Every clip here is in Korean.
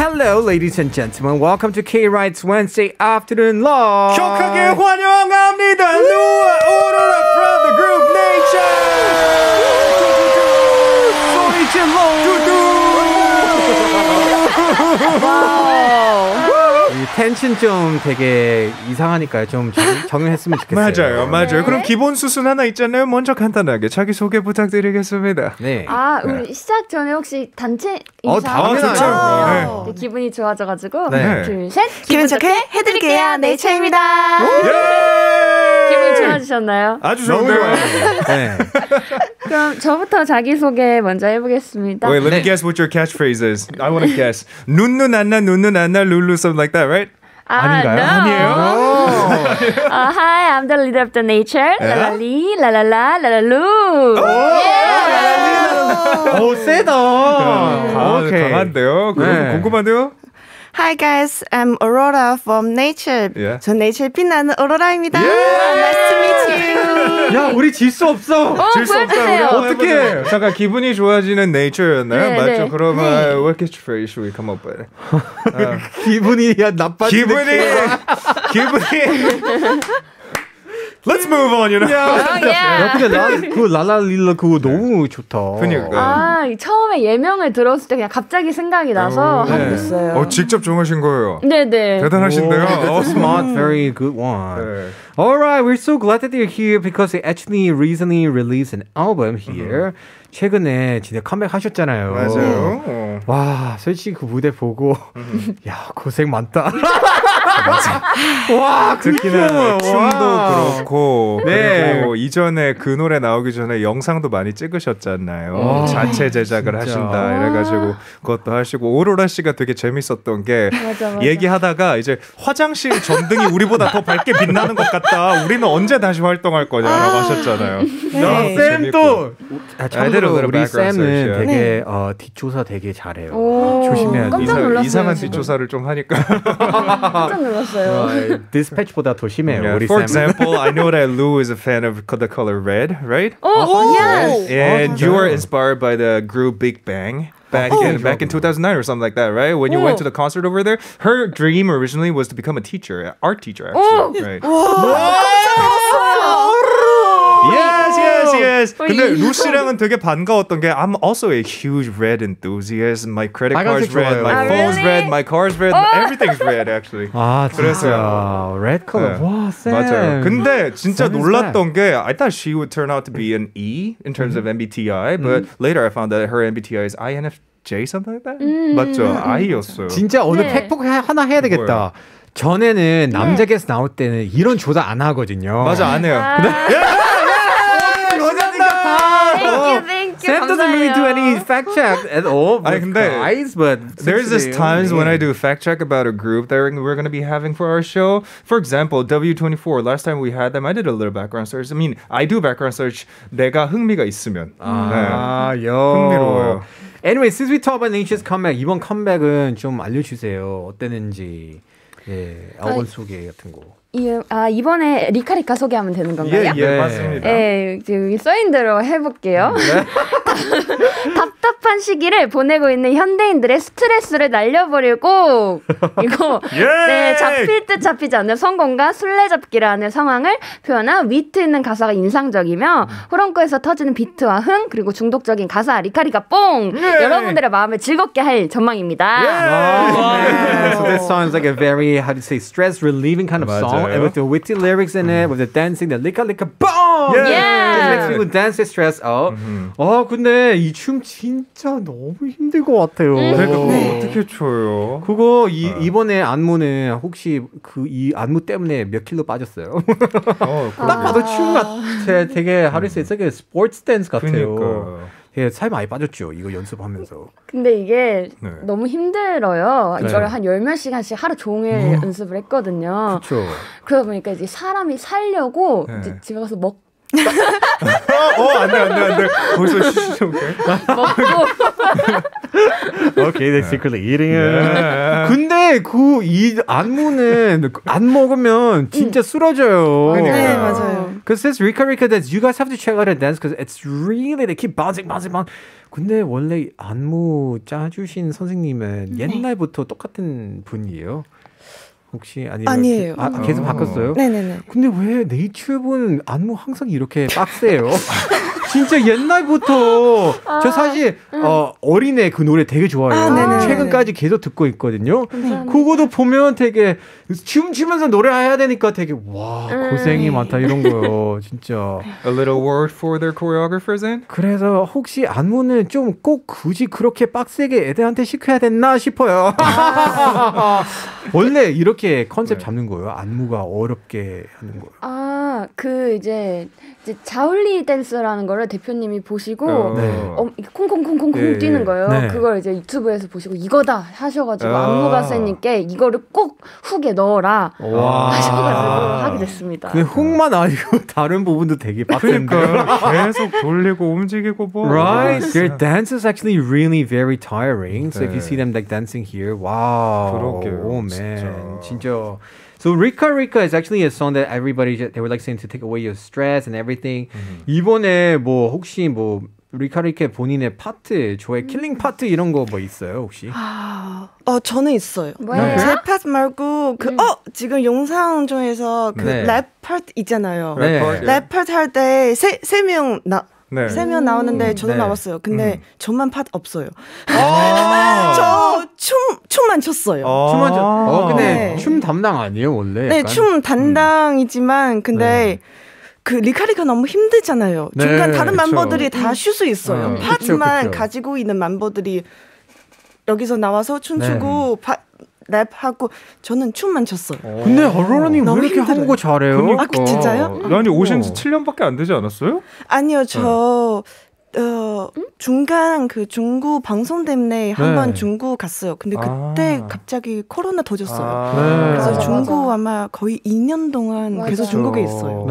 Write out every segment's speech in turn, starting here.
Hello, ladies and gentlemen. Welcome to K-Ride's Wednesday Afternoon Live. 격하게 환영합니다. Lua Aurora from the group Nature. 소리 질러. 이 텐션 좀 되게 이상하니까요. 좀 적응했으면 좋겠어요. 맞아요. 그럼 기본 수순 하나 있잖아요. 먼저 간단하게 자기소개 부탁드리겠습니다. 네. 우리 시작 전에 혹시 단체 인사 당연하죠. 네, 기분이 좋아져가지고 네. 둘, 셋 기분 좋게 해드릴게요. 네이처입니다. 기분이 좋아지셨나요? 아주 좋은데요. 네. 그럼 저부터 자기소개 먼저 해보겠습니다. Wait, let me guess what your catchphrase is. I want to guess. 눈눈 안나 룰루 something like that, right? 아닌가요? No. 아니에요? Hi, I'm the leader of the nature. 라라리, 라라라, 라라루. 오, 세다. 강한데요? 그럼 궁금한데요? Hi guys, I'm Aurora from Nature. Yeah. 전 Nature 빛나는 오로라입니다. Nice to meet you. 야, 우리 질 수 없어. 질 수 없다. 보여주세요. 어떻게? 잠깐 기분이 좋아지는 nature였나요? 네, 맞죠? 네. 그러면 what catchphrase should we come up with? 기분이 나빠지는 기분이 Let's move on, you know. 야, 근데 그 라라릴라 그거 너무 좋다. 그러니까. 처음에 예명을 들었을 때 그냥 갑자기 생각이 나서 하게 됐어요. 직접 정하신 거예요. 네네. 대단하신데요. That's smart, very good one. 네. All right, we're so glad that you're here because they actually recently released an album here. 최근에 진짜 컴백하셨잖아요. 맞아요. 와, 솔직히 그 무대 보고 야, 고생 많다. 와, 특히나 춤도 그렇고 네. 그리고 이전에 그 노래 나오기 전에 영상도 많이 찍으셨잖아요. 자체 제작을 진짜. 하신다 이래가지고 그것도 하시고 오로라 씨가 되게 재밌었던 게 맞아. 얘기하다가 이제 화장실 전등이 우리보다 더 밝게 빛나는 것 같다. 우리는 언제 다시 활동할 거냐라고 하셨잖아요. 네. 쌤도 참고로 little 우리 background 쌤은 search, yeah. 되게 뒷조사 되게 잘해요. 깜짝 조심해야 돼. 놀랐어요. 이상한 지금. 뒷조사를 좀 하니까. 깜짝 놀랐어요. 디스패치보다 더 심해요. Yeah. 우리 For 쌤은. example, I know that Lou is a fan of the color red, right? yes. And you were inspired by the group Big Bang. Back in 2009 or something like that, right? When you went to the concert over there, her dream originally was to become a teacher, an art teacher, actually. Right? Yes. 근데 루시랑은 되게 반가웠던 게 I'm also a huge red enthusiast. My credit card's 빨간색 red, 좋아요. my phone's really? red, my car's red, everything's red actually. 아, 그래서요. 진짜. 레드 컬러. 네. 와, 쌤. 맞아요. 근데 진짜 쌤 is 놀랐던 게 I thought she would turn out to be an E in terms of MBTI, but later I found that her MBTI is INFJ something like that. 맞죠? I였어요. 진짜 오늘 네. 팩폭 하나 해야 되겠다. 전에는 남자 게스트 나올 때는 이런 조사 안 하거든요. 맞아 안 해요. Thank you. Sam doesn't really do any fact check at all. 아니, with 근데 guys, but There's this times when I do a fact check about a group that we're going to be having for our show. For example, W24. Last time we had them, I did a little background search. I mean, I do background search. 내가 흥미가 있으면. 아, 요. 흥미로워요. Anyway, since we talk about Nature's comeback, 이번 컴백은 좀 알려주세요. 어땠는지. 예, 앨범 소개 같은 거. 이번에 리카리카 소개하면 되는 건가요? 예, 맞습니다. 네, 여기 써있는 대로 해볼게요. 답답한 시기를 보내고 있는 현대인들의 스트레스를 날려버리고 이거 네, 잡힐 듯 잡히지 않는 성공과 술래잡기라는 상황을 표현한 위트 있는 가사가 인상적이며 후렴구에서 터지는 비트와 흥 그리고 중독적인 가사 리카리카 뽕 여러분들의 마음을 즐겁게 할 전망입니다. So this song is like a very, how to say, stress relieving kind of song. And with the witty lyrics in it, with the dancing, the licka licka boom! Yeah. Just makes people dance their stress out. 근데 이 춤 진짜 너무 힘들 것 같아요. 어떻게 춰요? 그거 이번에 안무는 혹시 이 안무 때문에 몇 킬로 빠졌어요? 딱 봐도 춤 같아. 되게 how to say, it's like a sports dance 같아요. 그러니까. 예, 살 많이 빠졌죠. 이거 연습하면서. 근데 이게 네. 너무 힘들어요. 네. 이걸 한 10몇 시간씩 하루 종일 연습을 했거든요. 그렇죠. 그러다 보니까 이제 사람이 살려고 네. 이제 집에 가서 먹고 안 돼. 거기서 쉬시죠. Okay, they're secretly eating it. 근데 이 안무는 안 먹으면 진짜 쓰러져요. 네, 맞아요. Because this Rika Rika dance, you guys have to check out a dance because it's really they keep bouncing. 근데 원래 안무 짜주신 선생님은 옛날부터 똑같은 분이에요? 혹시 아니에요. 계속 바꿨어요? 네네네. 근데 왜 네이처분 안무 항상 이렇게 빡세요? 진짜 옛날부터 저 사실 어린애 그 노래 되게 좋아해요. 최근까지 계속 듣고 있거든요. 그거도 보면 되게 춤추면서 노래해야 되니까 되게 와 고생이 많다 이런 거요. 진짜. A little word for their choreographers then? 그래서 혹시 안무는 좀 꼭 굳이 그렇게 빡세게 애들한테 시켜야 됐나 싶어요. 원래 이렇게 컨셉 잡는 거예요? 안무가 어렵게 하는 거예요? 그 이제 자울리 댄스라는 거를 대표님이 보시고 콩콩콩콩콩 뛰는 거예요. 그걸 이제 유튜브에서 보시고 이거다 하셔가지고 안무가 세니까 이거를 꼭 훅에 넣어라 하셔가지고 하게 됐습니다. 그 훅만 아니고 다른 부분도 되게 빡센데 계속 돌리고 움직이고 뭐. Right, their dance is actually really very tiring. So if you see them like dancing here, wow. 그러게요. Oh man, 진짜. So Rika Rika is actually a song that everybody they were like saying to take away your stress and everything. 이번에 뭐 혹시 뭐 Rika Rika 본인의 파트, 저의 킬링 파트 이런 거 뭐 있어요 혹시? 저는 있어요. 뭐예요? 제 파트 말고 지금 영상 중에서 그 랩 파트 있잖아요. 랩 파트 할 때 세 명 세 명 나오는데 저도 나왔어요. 근데 저만 파트 없어요. 저 춤만 췄어요. 춤만 췄. 근데 춤 담당 아니에요 원래? 네, 춤 담당이지만 근데 그 리카리가 너무 힘들잖아요. 중간 다른 멤버들이 다 쉴 수 있어요. 파트만 가지고 있는 멤버들이 여기서 나와서 춤추고 랩하고 저는 춤만 췄어요. 근데 어로라님 왜 이렇게 한국어 잘해요? 진짜요? 아니 오신 지 7년밖에 안 되지 않았어요? 아니요, 저 중간 그 중국 방송 때문에 한번 중국 갔어요. 근데 그때 갑자기 코로나 터졌어요. 그래서 중국 아마 거의 2년 동안 계속 중국에 있어요.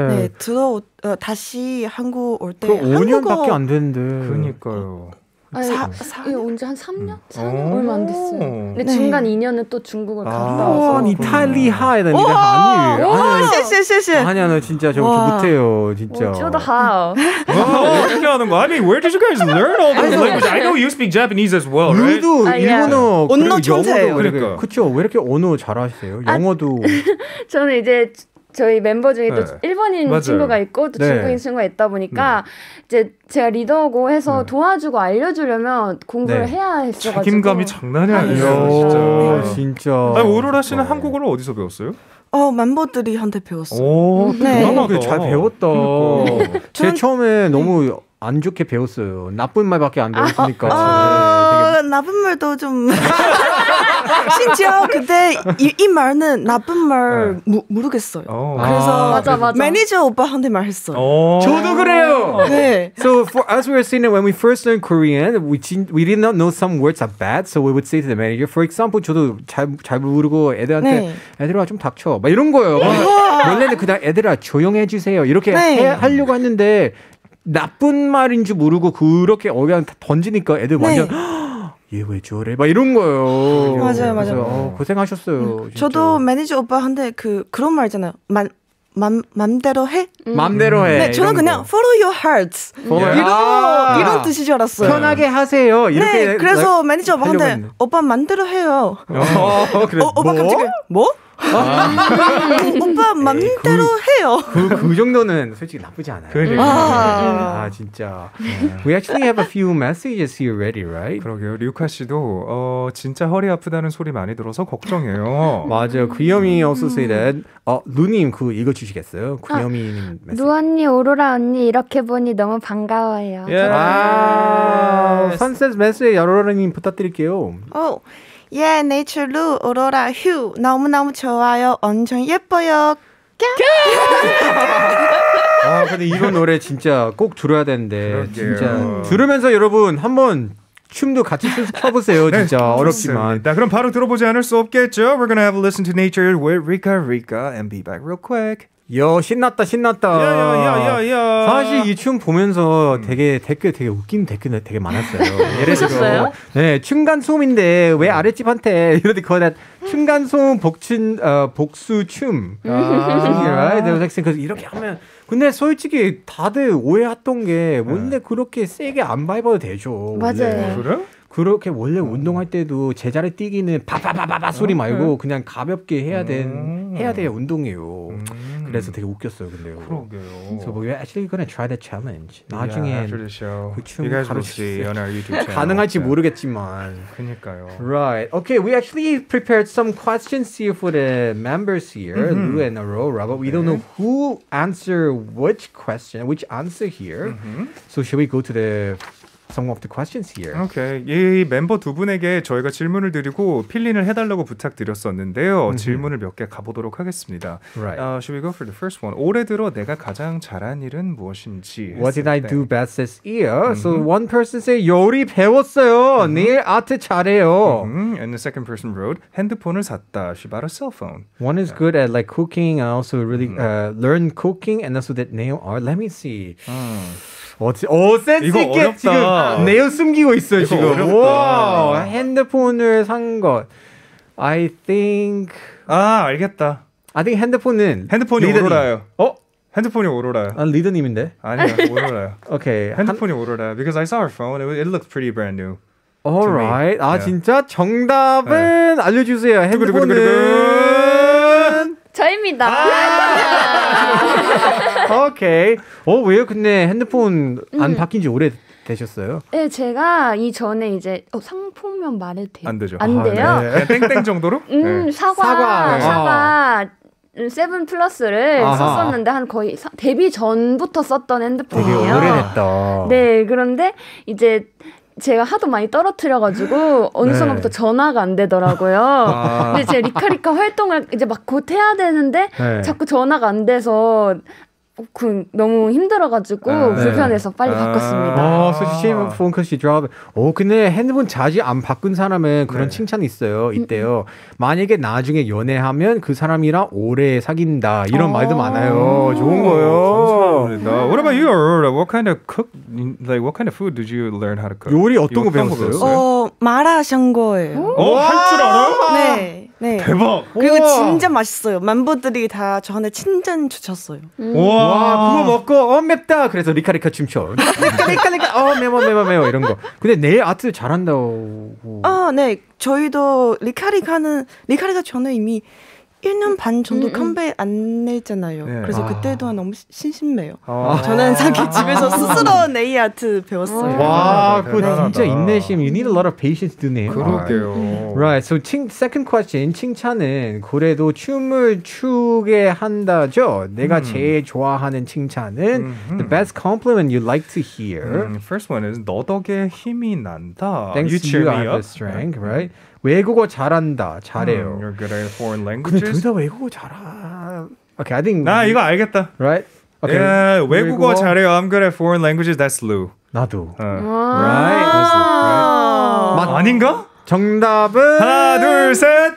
다시 한국 올 때 5년밖에 안 됐는데. 그러니까요. 온지 한 3년? 4년? 얼마 안 됐어요. 근데 중간 2년은 또 중국을 갔다 와서. 你太厉害了，你的韩语。 谢谢. 아니야, 너 진짜 저 못해요, 진짜. 저도 how. 어떻게 하는 거? 아니, where did you guys learn all this language? I know you speak Japanese as well, right? 우리도 일본어, 언어 천재예요. 그러니까. 그렇죠. 왜 이렇게 언어 잘하세요? 영어도. 저는 이제 저희 멤버 중에도 일본인 친구가 있고 또 중국인 친구가 있다 보니까 이제 제가 리더고 해서 도와주고 알려주려면 공부를 해야 했어가지고 책임감이 장난이 아니에요. 진짜. 아니, 오로라 씨는 한국어를 어디서 배웠어요? 멤버들이 한테 배웠어요. 잘 배웠다. 제 처음에 너무 안 좋게 배웠어요. 나쁜 말밖에 안 배웠으니까. 나쁜 말도 좀 심지어 그때 이 말은 나쁜 말 모르겠어요. 그래서 맞아. 매니저 오빠한테 말했어요. 저도 그래요. 네. So for us, we were saying that when we first learned Korean, we did not know some words are bad, so we would say to the manager, for example, 저도 잘 모르고 애들한테 애들아 좀 닥쳐, 막 이런 거예요. 원래는 그냥 애들아 조용해 주세요 이렇게 하려고 했는데 나쁜 말인 줄 모르고 그렇게 그냥 던지니까 애들 완전 얘 왜 저래? 막 이런 거예요. 맞아요. 고생하셨어요. 진짜. 저도 매니저 오빠한테 그런 말 있잖아요. 맘대로 해? 맘대로 해. 네, 저는 그냥 follow your heart. 이런 뜻인 줄 알았어요. 편하게 하세요. 이렇게. 네, 그래서 매니저 오빠한테 오빠 맘대로 해요. 그래. 오빠 갑자기 뭐? 오빠 맘대로 해요. 그 정도는 솔직히 나쁘지 않아요. 진짜. We actually have a few messages here ready, right? 그러게요. 류카 씨도 진짜 허리 아프다는 소리 많이 들어서 걱정해요. 맞아요. 귀염이 also say that. 루님 그 읽어주시겠어요? 귀염이님 메시지. 루 언니, 오로라 언니 이렇게 보니 너무 반가워요. 선셋 메시지 여러분님 부탁드릴게요. 네이처루 오로라 휴 너무너무 좋아요. 엄청 예뻐요. 근데 이런 노래 진짜 꼭 들어야 되는데 진짜 들으면서 여러분 한번 춤도 같이 춰보세요. 진짜 어렵지만. 그럼 바로 들어보지 않을 수 없겠죠. We're gonna have a listen to Nature with Rika Rika and be back real quick. 신났다. 야. 사실 이 춤 보면서 되게 웃긴 댓글 되게 많았어요. 예를 들어, 네, 층간소음인데 왜 아랫집한테 이런데 거기다 층간소음 복수 춤. 그래서 이렇게 하면 근데 솔직히 다들 오해했던 게 원래 그렇게 세게 안 밟아도 되죠. 맞아요. 그래? 그렇게 원래 운동할 때도 제자리 뛰기는 바바바바바 소리 말고 그냥 가볍게 해야 돼야 운동이에요. 그래서 되게 웃겼어요, 근데요. 그러게요. So we're actually gonna try the challenge. 나중에 after the show, 그 춤 you guys will see on our YouTube channel. 가능할지 모르겠지만. 그러니까요. Right. Okay, we actually prepared some questions here for the members here, Lou and Aurora, but we don't know who answered which answer here. So should we go to some of the questions here? Okay. 이 멤버 두 분에게 저희가 질문을 드리고 필링을 해달라고 부탁드렸었는데요. 질문을 몇 개 가보도록 하겠습니다. Right. Should we go for the first one? 올해 들어 내가 가장 잘한 일은 무엇인지. What did I do best this year? So one person say 요리 배웠어요. 내일 아트 잘해요. And the second person wrote 핸드폰을 샀다. She bought a cell phone. One is good at like cooking and also really learn cooking and also that nail art. Let me see. 센스 있게 지금 네일 숨기고 있어요 지금. 어렵다. 와, 핸드폰을 산 것. I think 알겠다. 핸드폰이 오로라예요. 핸드폰이 오로라요. 리더님인데? 아니요, 오로라요. Okay. 핸드폰이 오로라. Because I saw her phone. It looked pretty brand new. Alright. 진짜 정답은 알려주세요. 핸드폰은 저입니다. 오케이. 왜요? 근데 핸드폰 안 바뀐 지 오래 되셨어요? 네, 제가 이전에 이제 상품명 말해도 돼요? 안 되죠. 안 돼요? 네. 땡땡 정도로? 사과 7 플러스를 썼었는데 한 거의 데뷔 전부터 썼던 핸드폰이에요. 되게 오래됐다. 네, 그런데 이제 제가 하도 많이 떨어뜨려가지고 어느 순간부터 전화가 안 되더라고요. 근데 제 리카리카 활동을 이제 막 곧 해야 되는데 자꾸 전화가 안 돼서 너무 힘들어가지고 불편해서 빨리 바꿨습니다. So she changed her phone because she dropped. 근데 핸드폰 자주 안 바꾼 사람은 그런 칭찬이 있대요. 만약에 나중에 연애하면 그 사람이랑 오래 사귄다 이런 말도 많아요. 좋은 거요. 감사합니다. What about you, Aurora? What kind of food did you learn how to cook? 요리 어떤 거 배웠어요? 마라샹궈예요. 할 줄 알아? 네. 대박. 그리고 진짜 맛있어요. 멤버들이 다 저한테 칭찬 주셨어요. 와, 그거 먹고 맵다. 그래서 리카리카 춤춰. 리카리카 매워 이런 거. 근데 내일 아트 잘한다고. 네. 저희도 리카리카 저는 이미 1년 반 정도 컴백 안 냈잖아요. 그래서 그때도 너무 심심해요. 저는 자기 집에서 스스로 네일 아트 배웠어요. 와, 그거 진짜 인내심. You need a lot of patience to nail. 그러게요. Right. So second question. 칭찬은 그래도 춤을 추게 한다죠. 내가 제일 좋아하는 칭찬은 the best compliment you like to hear. First one is 너 덕에 힘이 난다. Thanks to you, I have the strength. Right. 외국어 잘해요. You're good at foreign languages. 근데 둘 다 외국어 잘하. Okay, I think. 이거 알겠다. Right? Okay. Yeah, 외국어 잘해요. I'm good at foreign languages. That's Lou. 나도. Right? 아닌가? 정답은 하나, 둘, 셋.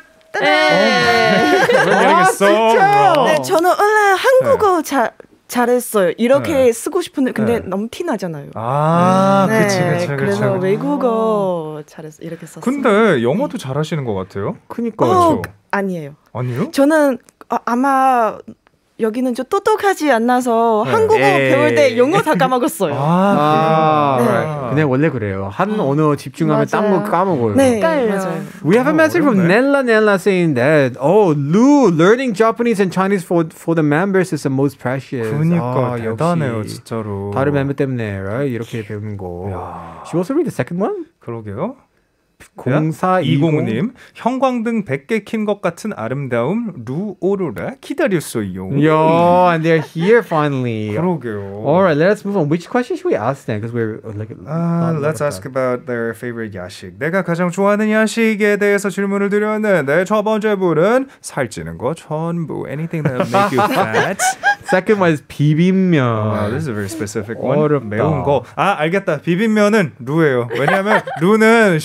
진짜. 네, 저는 원래 한국어 잘했어요. 이렇게 쓰고 싶은데 근데 너무 티 나잖아요. 그치. 그래서 외국어 잘했어. 이렇게 썼어요. 근데 영어도 잘하시는 것 같아요. 그니까요. 아니에요. 아니요? 저는 아마 여기는 좀 똑똑하지 않아서 한국어 배울 때 영어 다 까먹었어요. 근데 원래 그래요. 한 언어 집중하면 딴 거 까먹어요. 네, 맞아요. We have a message from Nella saying that Lou, learning Japanese and Chinese for the members is the most precious. 그러니까 대단해요, 진짜로. 다른 멤버 때문에 right? 이렇게 배우는 거. She also read the second one? 그러게요. 0420님 형광등 100개 킨 것 같은 아름다움 루 오로라 기다렸어요. Yo, and they're here finally. 그러게요. Alright, let's move on. Which question should we ask then? Because we're like let's ask about their favorite 야식. 내가 가장 좋아하는 야식에 대해서 질문을 드렸는데 첫 번째 분은 살찌는 거 전부 anything that will make you fat. Second one is 비빔면. Wow, this is a very specific one. 어렵다. 매운 거. 알겠다. 비빔면은 루예요. 왜냐하면 루는 she's a very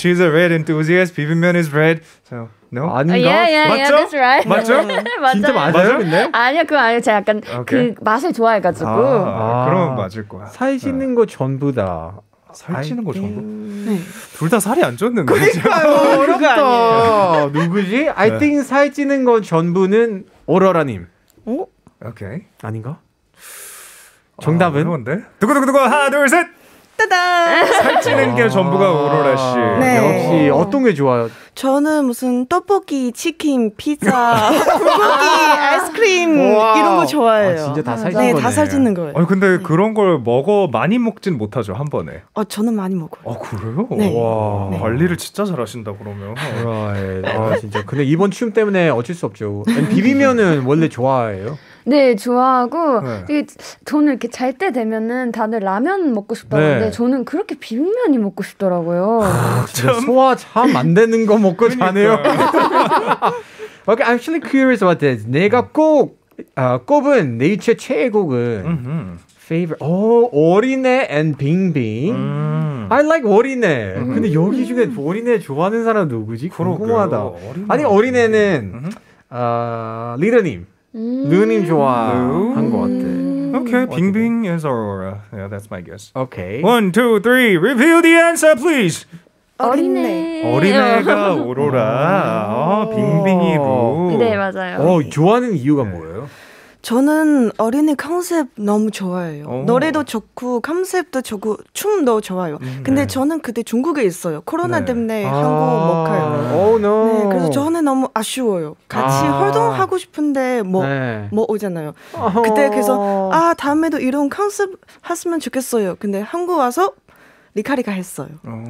bread enthusiast. 비빔면 is bread. So no. 아닌가? 맞죠? That's right. 맞죠? 진짜 맞아요, 근데? 아니요, 그거 아니에요. 제가 약간 그 맛을 좋아해가지고. 그러면 맞을 거야. 살찌는 거 전부 다. 살찌는 거 전부? 둘 다 살이 안 쪘는데. 그러니까요. 어렵다. 누구지? I think 살찌는 거 전부는 오로라님. 오케이. 아닌가? 정답은? 어려운데? 두구두구두구 하나 둘 셋. 따단. 살찌는 게 전부가 오로라 씨. 네. 역시 어떤 게 좋아요? 저는 무슨 떡볶이, 치킨, 피자, 불고기, 아이스크림 이런 거 좋아해요. 진짜 다 살찌는 네, 거네. 다 살찌는 거예요. 아니 근데 그런 걸 많이 먹진 못하죠 한 번에. 저는 많이 먹어요. 그래요? 네. 와. 네. 관리를 진짜 잘하신다 그러면. Right. 진짜. 근데 이번 춤 때문에 어쩔 수 없죠. 비빔면은 원래 좋아해요? 네, 좋아하고 되게 저는 이렇게 잘 때 되면은 다들 라면 먹고 싶다는데 저는 그렇게 비빔면이 먹고 싶더라고요. 진짜 소화 참 안 되는 거 먹고 자네요. Okay, I'm actually curious about this. 내가 꼽은 네이처 최애곡은 favorite. 어린애 and 빙빙. I like 어린애. 근데 여기 중에 어린애 좋아하는 사람 누구지? 궁금하다. 아니 어린애는 리더님. 누님 좋아한 것 같아. Okay, 빙빙 is Aurora. Yeah, that's my guess. Okay. 1, 2, 3, reveal the answer, please. 어린애. 어린애가 오로라. 빙빙이 루. 네, 맞아요. 좋아하는 이유가 뭐예요? 저는 어린이 컨셉 너무 좋아해요. 노래도 좋고 컨셉도 좋고 춤도 좋아요. 근데 저는 그때 중국에 있어요. 코로나 때문에 한국 못 가요. Oh no. 네, 그래서 저는 너무 아쉬워요. 같이 활동하고 싶은데 못 오잖아요. 그때 그래서 다음에도 이런 컨셉 했으면 좋겠어요. 근데 한국 와서 리카리가 했어요.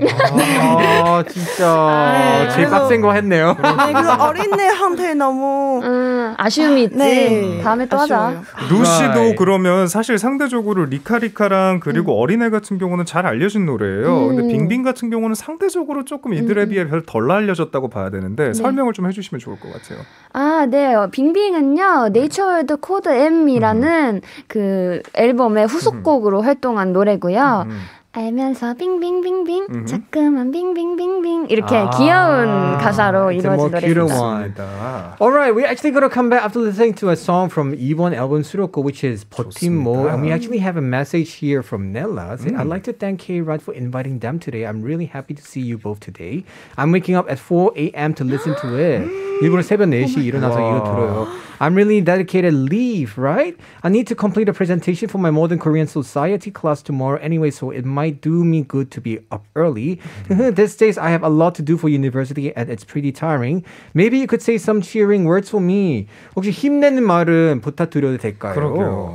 진짜 제일 빡센 거 했네요. 네, 그래서 어린애한테 너무 아쉬움이 있지. 다음에 또 하자. 루시도 그러면 사실 상대적으로 리카리카랑 그리고 어린애 같은 경우는 잘 알려진 노래예요. 근데 빙빙 같은 경우는 상대적으로 조금 이들에 비해 덜 알려졌다고 봐야 되는데 설명을 좀 해주시면 좋을 것 같아요. 네. 빙빙은요, 네이처월드 코드 M이라는 그 앨범의 후속곡으로 활동한 노래고요. 알면서 빙빙빙빙 자꾸만 빙빙빙빙 이렇게 귀여운 가사로 이루어진 노래입니다. Alright, we're actually going to come back after listening to a song from 이번 앨범 수록곡 which is 버팀목, and we actually have a message here from Nella. I'd like to thank K-Ride for inviting them today. I'm really happy to see you both today. I'm waking up at 4 a.m. to listen to it. 일부러 새벽 4시 일어나서 이거 들어요. I'm really dedicated leave, right? I need to complete a presentation for my Modern Korean Society class tomorrow anyway, so it might do me good to be up early. These days, I have a lot to do for university and it's pretty tiring. Maybe you could say some cheering words for me. 혹시 힘내는 말은 부탁드려도 될까요? 그러게요.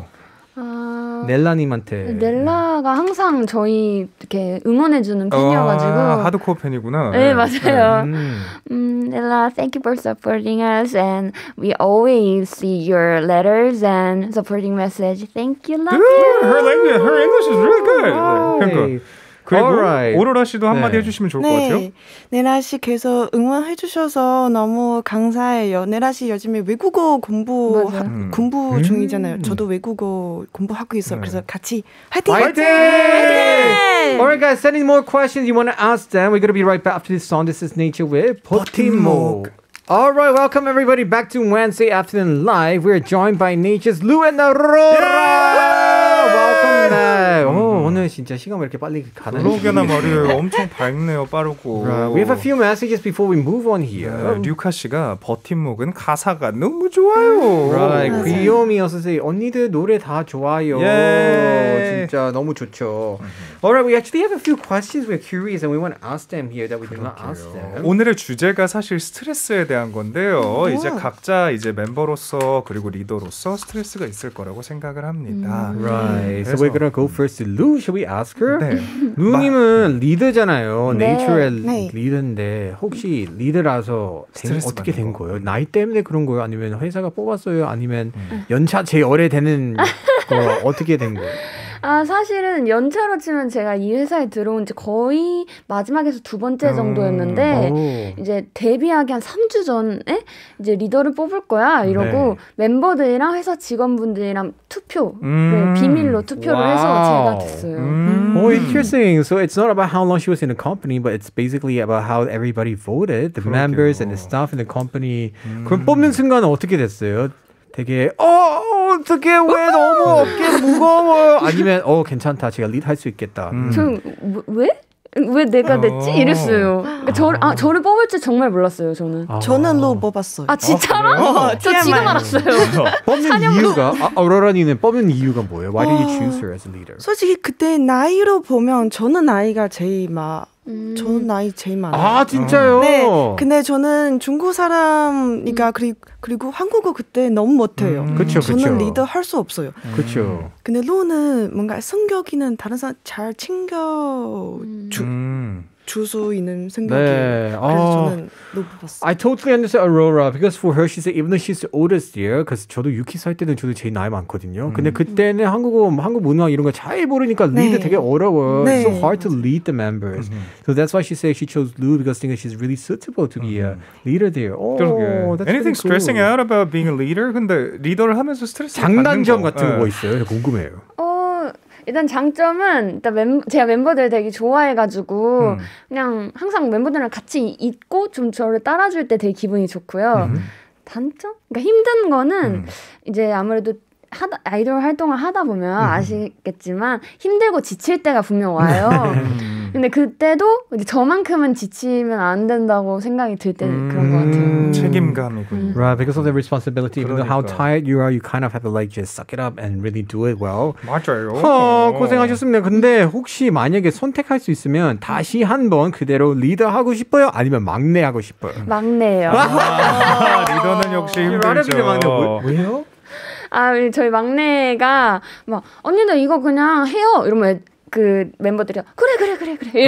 넬라님한테. 넬라가 항상 저희 이렇게 응원해주는 팬이어가지고. 하드코어 팬이구나. 네, 맞아요. Nella, thank you for supporting us, and we always see your letters and supporting message. Thank you, love you. Her English is really good. 그리고 오로라 씨도 한마디 해주시면 좋을 것 같아요. 네라 씨 계속 응원해 주셔서 너무 감사해요. 네라 씨 요즘에 외국어 공부 중이잖아요. 저도 외국어 공부하고 있어요. 그래서 같이 화이팅! 화이팅! Alright guys, send in more questions you want to ask them. We're going to be right back after this song. This is Nature with 버팀목. Alright, welcome everybody back to Wednesday Afternoon Live. We're joined by Nature's Lou and Aurora. Welcome back. 오늘 진짜 시간 왜 이렇게 빨리 가는 그러게나 말이에요. 엄청 밝네요. 빠르고. We have a few messages before we move on here. 류카 씨가 버팀목은 가사가 너무 좋아요. Right. 귀요미여서 언니들 노래 다 좋아요. 진짜 너무 좋죠. Alright, we actually have a few questions we're curious and we want to ask them here that we did not ask them. 오늘의 주제가 사실 스트레스에 대한 건데요. 이제 각자 이제 멤버로서 그리고 리더로서 스트레스가 있을 거라고 생각을 합니다. Right. So we're gonna go first to Lou. Should we ask her? 네. 루님은 리더잖아요. 네이처의 리더인데 혹시 리더라서 어떻게 된 거예요? 나이 때문에 그런 거예요? 아니면 회사가 뽑았어요? 아니면 연차 제일 오래 되는 거 어떻게 된 거예요? 아, 사실은 연차로 치면 제가 이 회사에 들어온 지 거의 마지막에서 두 번째 정도였는데 이제 데뷔하기 한 3주 전에 이제 리더를 뽑을 거야 이러고 멤버들이랑 회사 직원분들이랑 투표를 비밀로 투표를 해서 제가 됐어요. Oh, interesting. So it's not about how long she was in the company, but it's basically about how everybody voted, the members and the staff in the company. 그럼 뽑는 순간은 어떻게 됐어요? 되게 어떻게 왜 너무 어깨 무거워요? 아니면 괜찮다, 제가 리드 할 수 있겠다. 저 왜 내가 됐지? 이랬어요. 그러니까 저를 뽑을 줄 정말 몰랐어요. 저는 로 뽑았어요. 아 진짜로? 저 지금 알았어요. 뽑는 이유가 어로라니는 뽑는 이유가 뭐예요? Why did you choose her as a leader? 솔직히 그때 나이로 보면 저는 나이가 제일 저는 나이 제일 많아요. 아 진짜요? 네. 근데 저는 중국 사람이니까 그리고 한국어 그때 너무 못해요. 저는 리더 할 수 없어요. 그렇죠. 근데 로는 뭔가 성격이는 다른 사람 잘 챙겨 줄 수 있는 생각이에요. 그래서 저는 로 뽑았어요. I totally understand Aurora because for her she said even though she's the oldest year, because 저도 유키스 할 때는 저도 제일 나이 많거든요. 근데 그때는 한국 문화 이런 거 잘 모르니까 리드 되게 어려워요. It's so hard to lead the members. So that's why she said she chose Lou because I think she's really suitable to be a leader there. That's Anything really stressing out about being a leader? 근데 리더를 하면서 스트레스 장단점 같은 거 뭐 있어요? 궁금해요. 일단 장점은 일단 제가 멤버들 되게 좋아해가지고 그냥 항상 멤버들이랑 같이 있고 좀 저를 따라줄 때 되게 기분이 좋고요. 단점? 그러니까 힘든 거는 이제 아무래도 아이돌 활동을 하다 보면 아시겠지만 힘들고 지칠 때가 분명 와요. 근데 그때도 이제 저만큼은 지치면 안 된다고 생각이 들 때 그런 것 같아요. 책임감이군요. Right, because of the responsibility, even though how tired you are, you kind of have to like just suck it up and really do it well. 맞아요. 고생하셨습니다. 근데 혹시 만약에 선택할 수 있으면 다시 한번 그대로 리더 하고 싶어요? 아니면 막내 하고 싶어요? 막내예요. 리더는 역시 힘들죠. 왜요? 저희 막내가 막 언니들 이거 그냥 해요 이러면 그 멤버들이 그래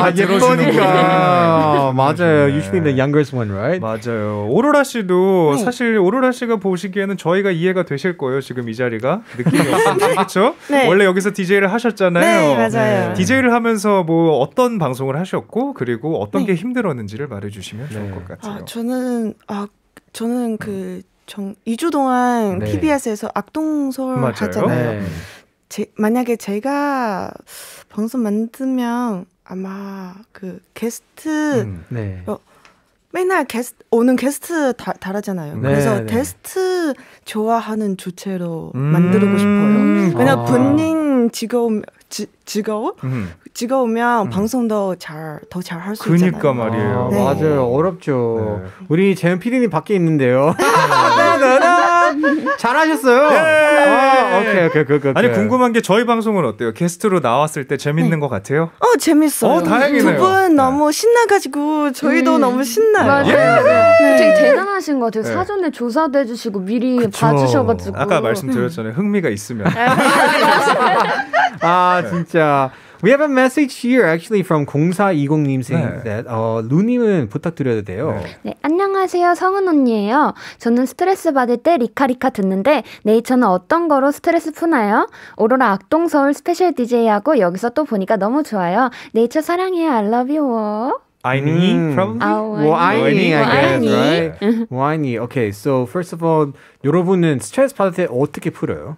예쁘니까 맞아요. Usually the youngest one, right? 맞아요. 오로라 씨도 사실 오로라 씨가 보시기에는 저희가 이해가 되실 거예요. 지금 이 자리가 느낌이 없는데 그렇죠? 원래 여기서 DJ를 하셨잖아요. 네, 맞아요. DJ를 하면서 뭐 어떤 방송을 하셨고 그리고 어떤 게 힘들었는지를 말해주시면 좋을 것 같아요. 저는 그 2주 동안 TBS에서 악동서울 하잖아요. 만약에 제가 방송 만들면 아마 그 게스트 맨날 오는 게스트 다르잖아요. 그래서 게스트 좋아하는 주체로 만들고 싶어요. 왜냐면 본인 즐거우면 방송도 더 잘 할 수 있잖아요. 그러니까 말이에요. 맞아요. 어렵죠. 우리 재현 PD님 밖에 있는데요. 잘하셨어요. 오케이. 아니 궁금한 게 저희 방송은 어때요? 게스트로 나왔을 때 재밌는 것 같아요? 재밌어요. 다행이네요. 두 분 너무 신나가지고 저희도 너무 신나요. 맞아요. 되게 대단하신 것 같아요. 사전에 조사도 해주시고 미리 봐주셔가지고. 아까 말씀드렸잖아요. 흥미가 있으면. 진짜. We have a message here actually from 0420님 saying that 루님은 부탁드려도 돼요. 네, 안녕하세요. 성은 언니예요. 저는 스트레스 받을 때 리카리카 듣는데 네이처는 어떤 거로 스트레스 푸나요? 오로라 악동서울 스페셜 DJ하고 여기서 또 보니까 너무 좋아요. 네이처 사랑해요. I love you. 아이니? Probably? 아이니, I guess, right? 아이니. Okay, so first of all, 여러분은 스트레스 받을 때 어떻게 풀어요?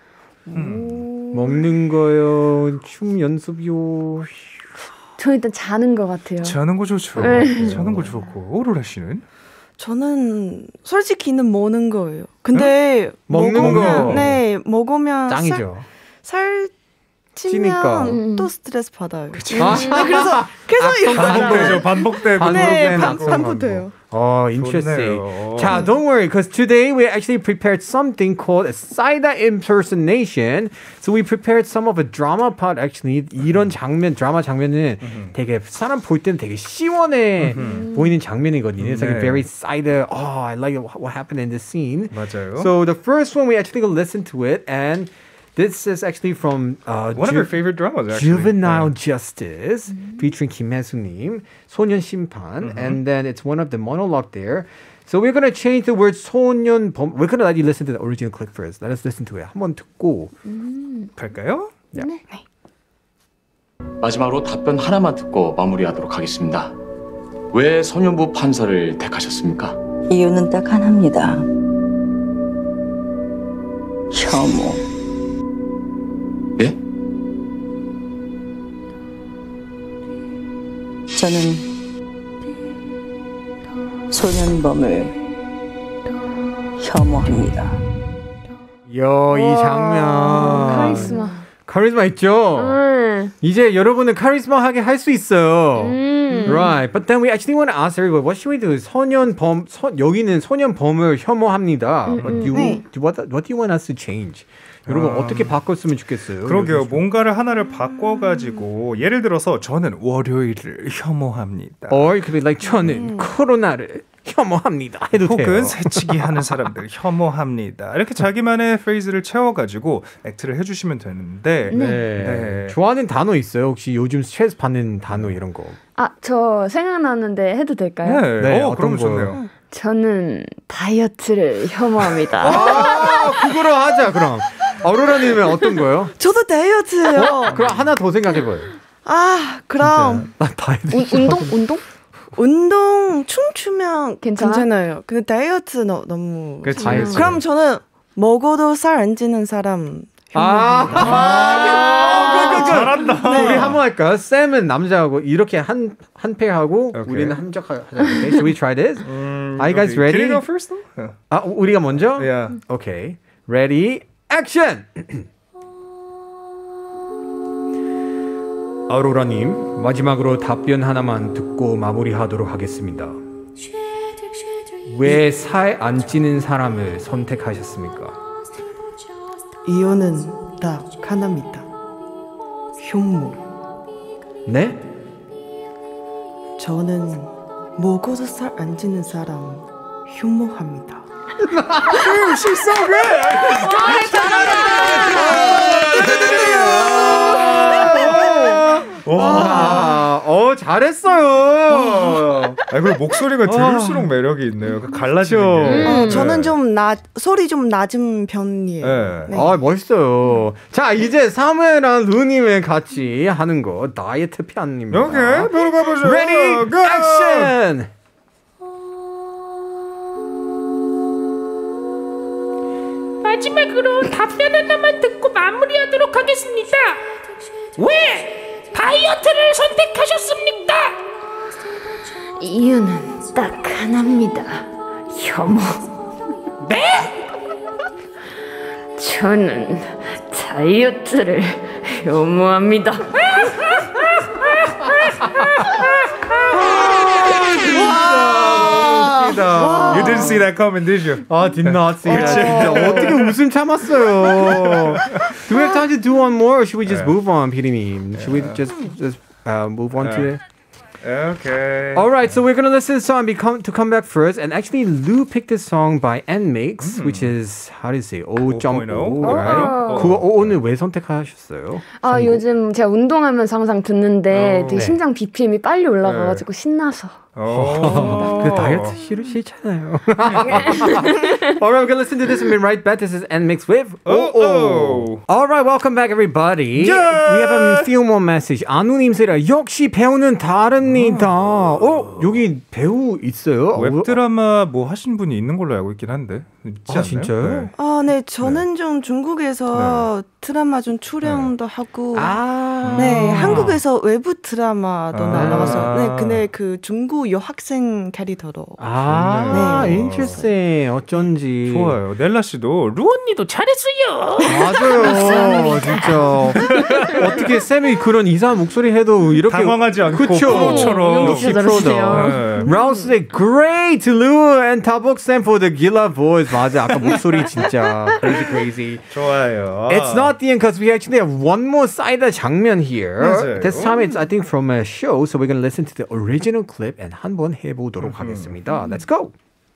먹는 거요, 춤 연습요. 저 일단 자는 것 같아요. 자는 거 좋죠. 자는 거 좋고. 오로라 씨는? 저는 솔직히는 먹는 거예요. 근데 먹는 거. 네, 먹으면 짱이죠. 살 찌면 또 스트레스 받아요. 그쵸. 그래서 계속 반복되고. 네, 반복돼요. Interesting. 자, don't worry, because today we actually prepared something called a Saida impersonation. So we prepared some of a drama part actually. 이런 드라마 장면은 되게 사람 볼 때는 되게 시원해 보이는 장면이거든요. It's like a very Saida, I like what happened in this scene. 맞아요. So the first one, we actually go listen to it, and this is actually from one of your favorite dramas, actually. Juvenile Justice, featuring Kim Hae-soo님, 소년 심판, and then it's one of the monologue there. So we're gonna change the word 소년 범. We're gonna let you listen to the original clip first. Let us listen to it. 한번 듣고 갈까요? 네. 마지막으로 답변 하나만 듣고 마무리하도록 하겠습니다. 왜 소년부 판사를 택하셨습니까? 이유는 딱 하나입니다. 혐오. 예? 저는 소년범을 혐오합니다. 이 장면. 카리스마 있죠? 이제 여러분은 카리스마하게 할 수 있어요. Right. But then we actually want to ask everybody, what should we do? 여기는 소년범을 혐오합니다. But what do you want us to change? 여러분 어떻게 바꿨으면 좋겠어요? 그러게요. 뭔가를 하나를 바꿔가지고 예를 들어서 저는 월요일을 혐오합니다. Or it could be like 저는 코로나를 혐오합니다 해도 돼요. 혹은 새치기 하는 사람들 혐오합니다. 이렇게 자기만의 프레이즈를 채워가지고 액트를 해주시면 되는데 네. 좋아하는 단어 있어요? 혹시 요즘 스트레스 받는 단어 이런 거? 저 생각나는데 해도 될까요? 네. 그러면 좋네요. 저는 다이어트를 혐오합니다. 그거로 하자 그럼. 어로라님은 어떤 거요? 저도 다이어트요. 그럼 하나 더 생각해봐요. 그럼 운동? 운동 춤추면 괜찮아요. 근데 다이어트 너무. 그럼 저는 먹어도 살 안 찌는 사람. 잘한다. 네. 우리 한번 할까요? 쌤은 남자하고 이렇게 한 패하고 우리는 함정하자. Okay, should we try this? Are you guys ready? Can you go first? 우리가 먼저? Yeah. Okay. Ready? Action! 아로라님, 마지막으로 답변 하나만 듣고 마무리하도록 하겠습니다. 왜 살 안 찌는 사람을 선택하셨습니까? 이유는 딱 하나입니다. 흉모. 네? 저는 먹어도 살 안 찌는 사람 흉모합니다. She's so good! 와, 잘했어요. 그리고 목소리가 들을수록 매력이 있네요. 갈라지는 게. 저는 좀 소리 좀 낮은 편이에요. 네. 멋있어요. 자, 이제 사무엘랑 루님을 같이 하는 거 다이어트 편입니다. 오케이, 바로 가보죠. Ready, go! action! 마지막으로 답변 하나만 듣고 마무리하도록 하겠습니다. 왜 다이어트를 선택하셨습니까? 이유는 딱 하나입니다. 혐오. 네? 저는 다이어트를 혐오합니다. You didn't see that coming, did you? Did not see that. 진짜 어떻게 웃음 참았어요. Do we have time to do one more, or should we just move on, 피디님? Should we just move on to it? Okay. All right, so we're gonna listen to the song to come back first, and actually Lou picked this song by NMIX, which is how do you say 5.0, right? 그거 오늘 왜 선택하셨어요? 요즘 제가 운동하면서 항상 듣는데 되게 심장 BPM이 빨리 올라가가지고 신나서. 그 다이어트 싫잖아요. All right, we're gonna listen to this and be right back. This is NMIX with Oh. All right, welcome back, everybody. Yeah. We have a few more message. 아누님 세라 역시 배우는 다릅니다. 여기 배우 있어요? 웹드라마 뭐 하신 분이 있는 걸로 알고 있긴 한데. 있지 않나요? 진짜요? 네, 저는 좀 중국에서 드라마 좀 출연도 하고, 네, 한국에서 외부 드라마도 나왔어요. 네, 근데 그 중국 여학생 캐릭터로. interesting. 어쩐지. 좋아요. 넬라 씨도 루 언니도 잘했어요. 맞아요. 진짜. 어떻게 쌤이 그런 이상한 목소리 해도 이렇게 당황하지 않고 프로처럼 역시 프로다. Rouse said great Lou and Tabok Sam for the Gila voice. 맞아. 아까 목소리 진짜 crazy. 좋아요. It's not the end because we actually have one more side 장면 here. 맞아요. This time it's I think from a show, so we're gonna listen to the original clip and 한번 해보도록 하겠습니다. Let's go.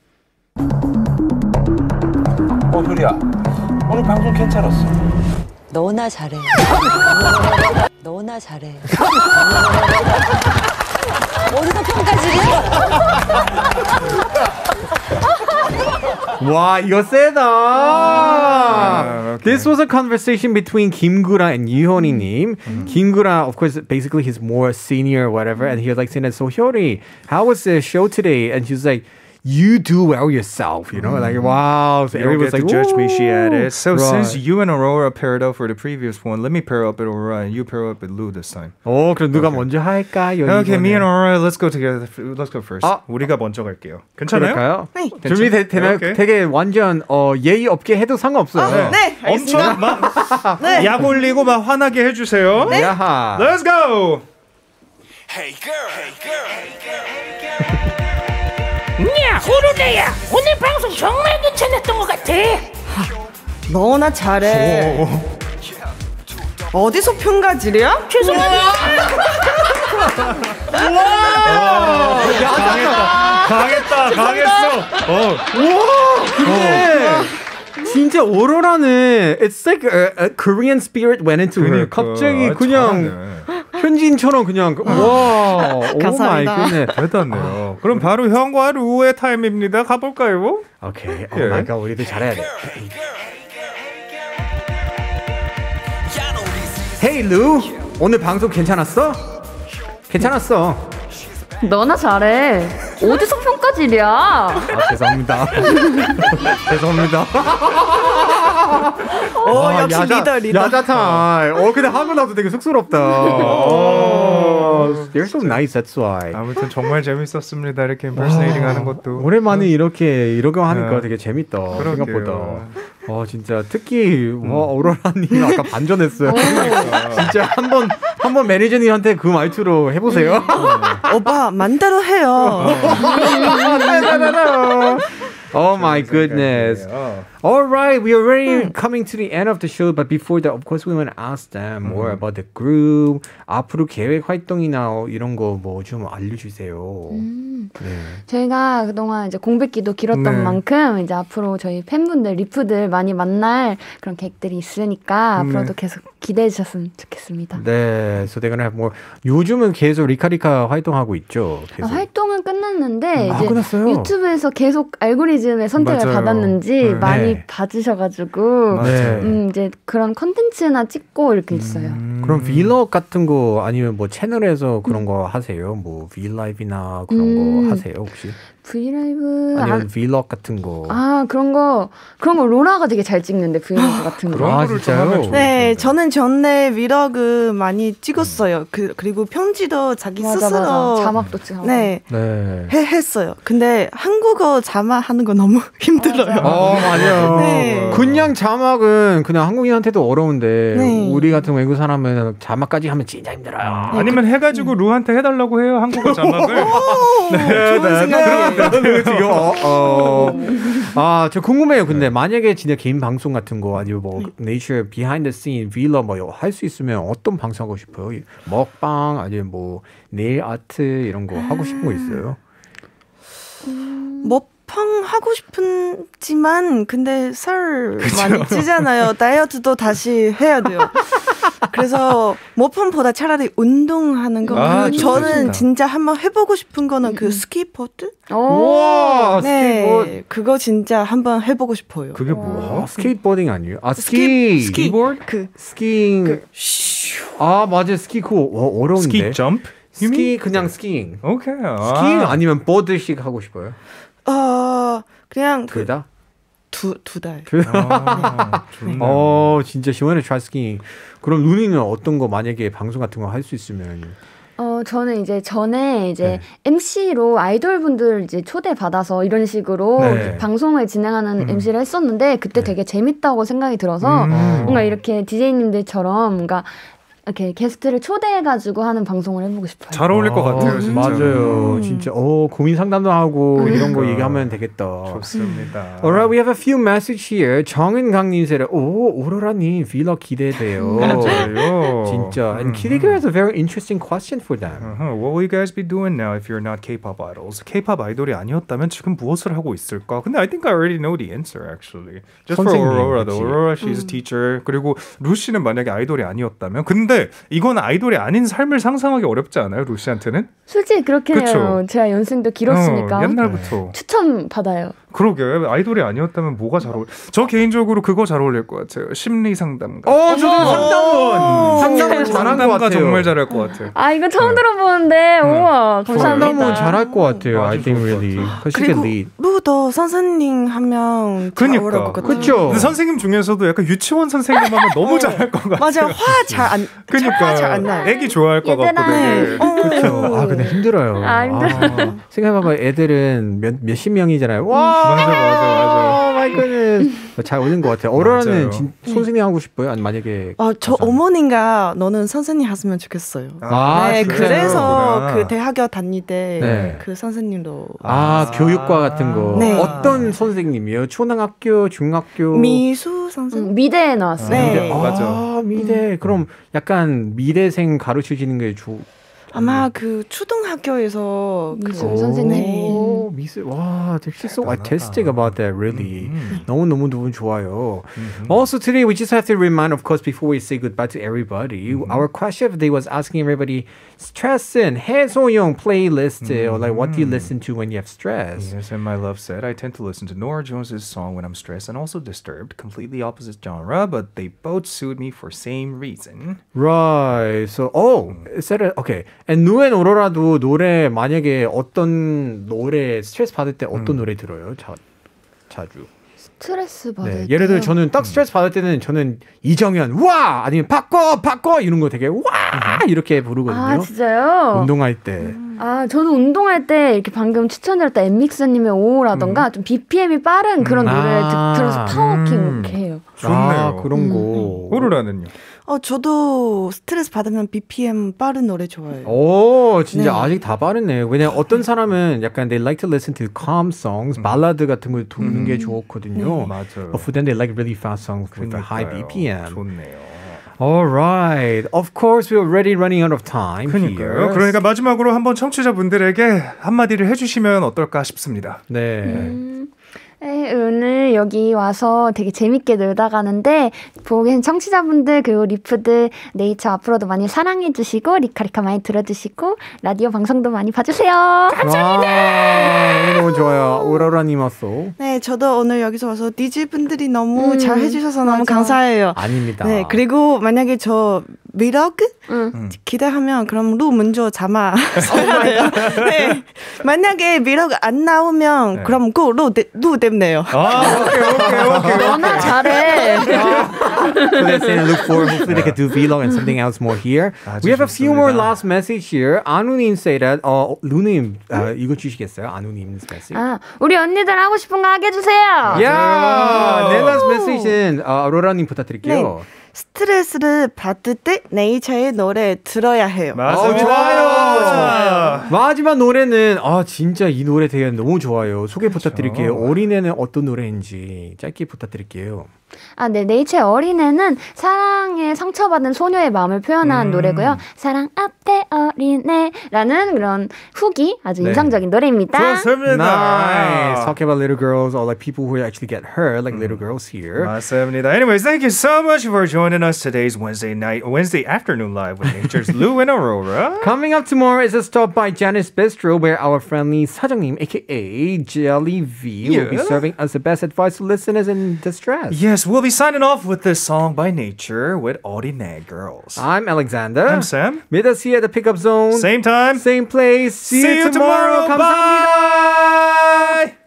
효리야, 오늘 방송 괜찮았어. 너나 잘해. 너나 잘해. 어디서 평가지래? 와, 이거 세다. Okay. This was a conversation between Kim Gura and Yoo-hyori 님. Kim Gura, of course, basically he's more senior or whatever, and he was like saying, so Hyori, how was the show today? And she's like, you do well yourself, you know, like wow. So you don't get to judge me, she added. So right. since you and Aurora paired up for the previous one, let me pair up with Aurora and you pair up with Lou this time. 그럼 누가 먼저 할까요? Okay, me and Aurora, let's go together. Let's go first. 우리가 먼저 갈게요. 괜찮아요? 그럴까요? 네. 준비되나요? Okay. 되게 완전 예의 없게 해도 상관없어요. 네, 알겠습니다. 엄청 막 네. 약 올리고 막 화나게 해주세요. 네. 야하. Let's go. Hey girl, hey girl, hey girl, hey girl. 야, 호루라야, 오늘 방송 정말 괜찮았던 것 같아. 너나 잘해. 어디서 평가질이야? 죄송합니다. 강했어. 우와, 근데 진짜 오로라는 it's like a Korean spirit went into her. 갑자기 그냥 현지인처럼 그냥 와, 감사합니다. 대단해요. 그럼 바로 형과 루의 타임입니다. 가볼까요? 오케이. 오 마이 갓, 우리도 잘해야 돼. Hey 루, 오늘 방송 괜찮았어? 괜찮았어. 너나 잘해. 어디서 평가질이야? 죄송합니다. 죄송합니다. 역시 리더. 야자타. 근데 하고 나도 되게 쑥스럽다. They're so nice, that's why. 아무튼 정말 재밌었습니다. 이렇게 impersonating 하는 것도. 오랜만에 이러고 하니까 되게 재밌다. 생각보다. 진짜 특히 오로라님 아까 반전했어요. 진짜 한번 매니저님한테 그 말투로 해보세요. 오빠 만대로 해요. Oh my goodness. All right, we are already coming to the end of the show, but before that, of course, we want to ask them more about the group. 앞으로 계획 활동이나 이런 거 뭐 좀 알려주세요. 네. 저희가 그동안 이제 공백기도 길었던 만큼 이제 앞으로 저희 팬분들, 리프들 많이 만날 그런 계획들이 있으니까 앞으로도 계속 기대해 주셨으면 좋겠습니다. 네, so they're gonna have more. 요즘은 계속 리카리카 활동하고 있죠. 계속. 활동은 끝났는데 이제 끝났어요? 유튜브에서 계속 알고리즘의 선택을 받았는지 많이 봐주셔가지고 이제 그런 컨텐츠나 찍고 이렇게 있어요. 그럼 vlog 같은 거 아니면 뭐 채널에서 그런 거 하세요? 뭐 vlog이나 그런 거 하세요 혹시? 브이라이브 아니면 vlog 같은 거. 그런 거 로라가 되게 잘 찍는데 브이라이브 같은 거. 진짜요? 네, 저는 전에 vlog 많이 찍었어요. 그리고 편지도 자기 스스로 자막도 찍고. 네. 했어요. 근데 한국어 자막 하는 거 너무 힘들어요. 맞아요. 네. 그냥 자막은 그냥 한국인한테도 어려운데 우리 같은 외국 사람은 자막까지 하면 진짜 힘들어요. 아니면 해가지고 루한테 해달라고 해요 한국어 자막을. 좋은 생각이에요. 저 궁금해요. 근데 만약에 진짜 개인 방송 같은 거 아니면 뭐 네이처 비하인드 씬 vlog 뭐 할 수 있으면 어떤 방송 하고 싶어요? 먹방 아니면 뭐 네일 아트 이런 거 하고 싶은 거 있어요? 먹방 하고 싶지만 근데 살 많이 찌잖아요. 다이어트도 다시 해야 돼요. 그래서 먹방보다 차라리 운동하는 거. 저는 진짜 한번 해보고 싶은 거는 그 스키보드. 와, 네, 그거 진짜 한번 해보고 싶어요. 그게 뭐야? 스케이트보딩 아니에요? 스키보드? 스키잉. 맞아, 스키 그거 어려운데. 스키 점프? 스키 그냥 스키잉. 오케이. 스키잉 아니면 보드식 하고 싶어요? 그냥 둘 다? 두 달. 진짜 시원해 try skiing. 그럼 루니는 어떤 거 만약에 방송 같은 거 할 수 있으면? 저는 이제 전에 MC로 아이돌 분들 이제 초대 받아서 이런 식으로 방송을 진행하는 MC를 했었는데 그때 되게 재밌다고 생각이 들어서 뭔가 이렇게 DJ님들처럼 뭔가 이렇게 게스트를 초대해가지고 하는 방송을 해보고 싶어요. 잘 어울릴 것 같아요, 진짜. 맞아요, 진짜. 고민 상담도 하고 이런 거 얘기하면 되겠다. 좋습니다. Alright, we have a few message here. 정은강님 said, 오로라님 vlog 기대돼요. 맞아요. 진짜. And Kitty has a very interesting question for them. What will you guys be doing now if you're not K-pop idols? K-pop 아이돌이 아니었다면 지금 무엇을 하고 있을까? 근데 I think I already know the answer, actually. Just for Aurora, though. Aurora, she's a teacher. 그리고 루시는 만약에 아이돌이 아니었다면, 근데 이건 아이돌이 아닌 삶을 상상하기 어렵지 않아요, 루시한테는? 솔직히 그렇긴 해요. 제가 연습도 길었으니까. 옛날부터. 추천 받아요. 그러게 아이돌이 아니었다면 뭐가 잘 어울? 저 개인적으로 그거 잘 어울릴 것 같아요. 심리 상담가. 저도 상담은 잘한 것 같아요. 정말 잘할 것 같아요. 아 이거 처음 들어보는데 우와 감사합니다. 상담은 잘할 것 같아요. I think really. 그리고 루더 선생님 하면 잘 어울릴 것 같아요. 그렇죠. 근데 선생님 중에서도 약간 유치원 선생님 하면 너무 잘할 것 같아요. 맞아요. 화 잘 안 나요. 애기 좋아할 것 같고 되게. 그렇죠. 아 근데 힘들어요. 힘들어요. 생각해봐봐. 애들은 몇십 명이잖아요. 와 맞아. 마이 갓. 잘 어울린 것 같아요. 어로라는 선생님 하고 싶어요? 아니 만약에 저 어머니가 너는 선생님 했으면 좋겠어요. 네, 그래서 그 대학교 다닐 때 그 선생님도 교육과 같은 거 어떤 선생님이에요? 초등학교, 중학교 미수 선생님 미대에 나왔어요. 네. 맞아. 미대. 그럼 약간 미대생 가르치시는 게 아마 그 초등학교에서 미술 선생님. 미술. 와, she's so artistic about that, really. 너무 좋아요. Also today we just have to remind, of course, before we say goodbye to everybody, our question of the day was asking everybody stress and 해소용 playlist or like what do you listen to when you have stress? Yes, and my love said I tend to listen to Norah Jones's song when I'm stressed and also Disturbed, completely opposite genre, but they both suit me for same reason. Right. So, okay. And 누엔 오로라도 노래 만약에 어떤 노래 스트레스 받을 때 어떤 노래 들어요? 자주. 스트레스 받을 때. 예를 들어 저는 딱 스트레스 받을 때는 저는 이정현 와 아니면 바꿔 이런 거 되게 와 이렇게 부르거든요. 아 진짜요? 운동할 때. 저도 운동할 때 이렇게 방금 추천드렸던 엠믹스님의 오라던가 좀 BPM이 빠른 그런 노래를 들어서 파워킹 이렇게 해요. 좋네요. 그런 거. 오로라는요? 저도 스트레스 받으면 BPM 빠른 노래 좋아해요. 오, 진짜 아직 다 빠르네요. 왜냐면 어떤 사람은 약간 they like to listen to calm songs, 발라드 같은 걸 듣는 게 좋거든요. 맞아요. But for them they like really fast songs with a high BPM. 좋네요. Alright. Of course, we're already running out of time here. 그러니까 마지막으로 한번 청취자분들에게 한마디를 해주시면 어떨까 싶습니다. 네. 오늘 여기 와서 되게 재밌게 놀다 가는데 보고 계신 청취자분들 그리고 리프들 네이처 앞으로도 많이 사랑해주시고 리카리카 많이 들어주시고 라디오 방송도 많이 봐주세요. 감사합니다. 너무 좋아요. 오로라님 왔어. 네, 저도 오늘 여기서 와서 DJ 분들이 너무 잘 해주셔서 너무 감사해요. 아닙니다. 네, 그리고 만약에 저 미러그 기대하면 그럼 루 먼저 잡아 써야 돼요. 네, 만약에 미러그 안 나오면 그럼 꼭 루 때문에요. 오케이. 너나 잘해. So they're saying look forward. Hopefully they can do vlog and something else more here. We have a few more last message here. 아누님 say that. 루님 이거 주시겠어요? 아누님 message. 우리 언니들 하고 싶은 거 하게 해주세요. 내 last message는 로라님 부탁드릴게요. 네. 스트레스를 받을 때 네이처의 노래 들어야 해요. 좋아요. 마지막 노래는 진짜 이 노래 되게 너무 좋아요. 소개 부탁드릴게요. 어린애는 어떤 노래인지 짧게 부탁드릴게요. 네, 네이처의 어린애는 사랑에 상처받은 소녀의 마음을 표현한 노래고요. 사랑 앞에 어린애라는 그런 후기 아주 인상적인 노래입니다. 좋습니다. Nice. Talk about little girls or like people who actually get hurt, like little girls here. 맞습니다. Anyways, thank you so much for joining us today's Wednesday afternoon live with Nature's Lou and Aurora. Coming up tomorrow is a stop by Janice Bistro, where our friendly 사장님, aka Jelly V, will be serving us the best advice to listeners in distress. Yes, we'll be signing off with this song by Nature with 어린애 Girls. I'm Alexander. I'm Sam. Meet us here at the pickup zone. Same time. Same place. See you tomorrow. Bye.